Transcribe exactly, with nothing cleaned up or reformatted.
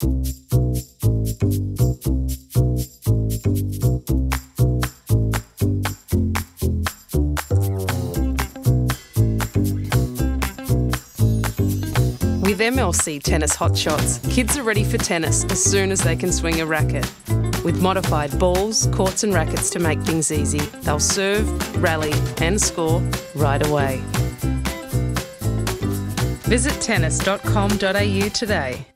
With M L C Tennis Hotshots, kids are ready for tennis as soon as they can swing a racket. With modified balls, courts and rackets to make things easy, they'll serve, rally and score right away. Visit tennis dot com dot a u today.